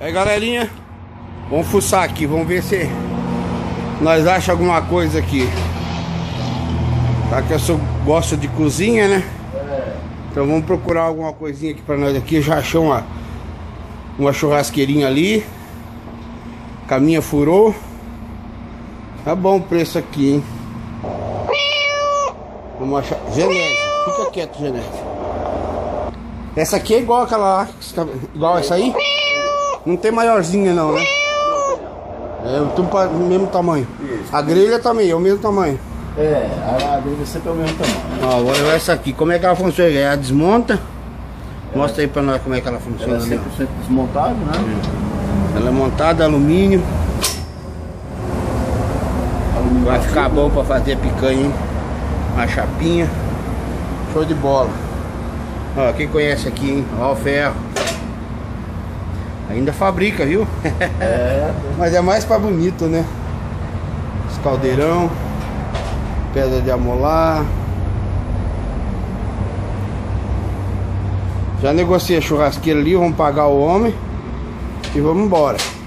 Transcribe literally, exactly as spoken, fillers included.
Aí, galerinha, vamos fuçar aqui, vamos ver se nós achamos alguma coisa aqui. Tá que eu sou, gosto de cozinha, né? Então vamos procurar alguma coisinha aqui pra nós aqui. Eu já achei uma, uma churrasqueirinha ali. Caminha furou. Tá bom o preço aqui, hein? Vamos achar. Genésio, fica quieto, Genésio. Essa aqui é igual aquela lá, igual essa aí? Não tem maiorzinha não, né? É tudo para o mesmo tamanho. A grelha também é o mesmo tamanho. É, a grelha sempre é o mesmo tamanho. Ó, agora essa aqui, como é que ela funciona? Ela desmonta. Mostra aí pra nós como é que ela funciona. Ela é cem por cento desmontada, né? Ela é montada, alumínio. alumínio. Vai ficar bom pra fazer picanha, hein? Uma chapinha. Show de bola. Ó, quem conhece aqui, hein? Ó o ferro. Ainda fabrica, viu? É. Mas é mais pra bonito, né? Os caldeirão. Pedra de amolar. Já negociei a churrasqueira ali, vamos pagar o homem e vamos embora.